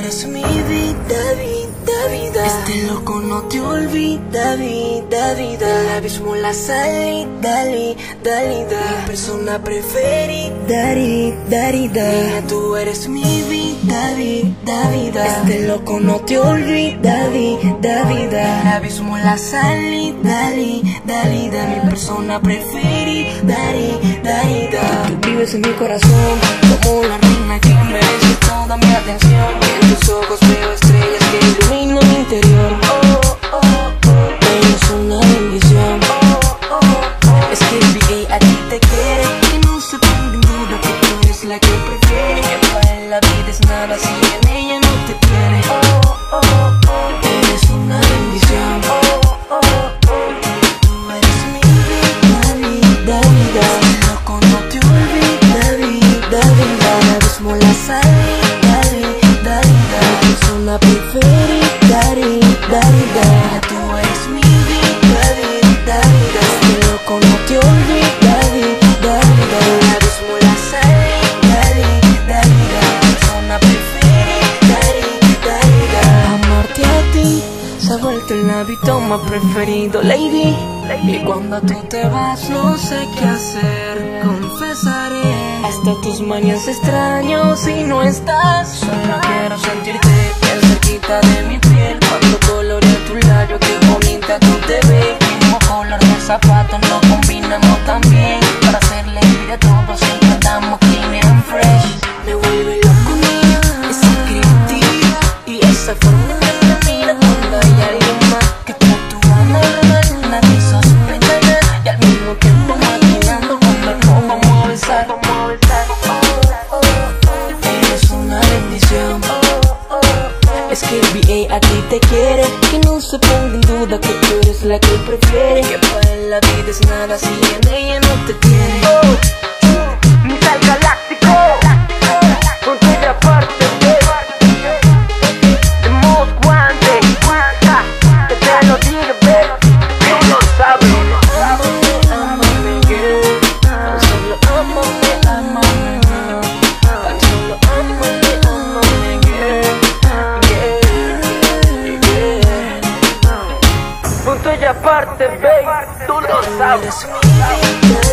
eres mi vida, vida, vida. Este loco no te olvida, vida, vida. El abismo, la salida, dalida. Mi persona preferida, darida. Niña, tú eres mi vida, vida, vida. Este loco no te olvida, vida, vida. El abismo, la salida, dalida. Mi persona preferida, darida. Tú vives en mi corazón como la reina que merece toda mi atención. En tus ojos veo estrellas que iluminan mi interior. Eres una bendición. Es que NBA a ti te quiere, que no se ponga en duda que tú eres la que prefiere. Que para él la vida es nada si en ella no te quiere. Eres una bendición. Tú eres mi vida, vida, vida. Este loco no te olvida, vida, vida. El abismo, la salida, darida. Mi persona preferida, darida. Tú eres mi vida, vida, vida. Este loco no te olvida, vida, vida. El abismo, la salida, darida. Mi persona preferida, darida. Amarte a ti se ha vuelto el hábito más preferido, lady. Y cuando tú te vas no sé qué hacer, confesaré. Hasta tus manías extraño si no estás. Solo quiero sentirte bien cerquita de mi piel. Cuando coloreo tu labio, qué bonita tú te ves. Mismo color de zapatos, no combinamos tan bien. Para hacerle vida a todos siempre andamos clean and fresh. Me vuelve loco mía, esa creatividad y esa forma que me mira cuando hay alguien más que te actúa normal. Nadie sospecha nada y al mismo tiempo maquinando cuando nos vamos a besar. Eres una bendición. Es que el VA a ti te quiere, que no se ponga en duda que tú eres la que prefiere. Que para él la vida es nada si en ella no te tiene. Misael Galáctico, punto y aparte, de Most Wanted, que te lo diga, baby, tú lo sabes. Amame, girl. Solo amame, amame. Solo amame, girl. Punto y aparte, baby, tú lo sabes. Eres mi vida,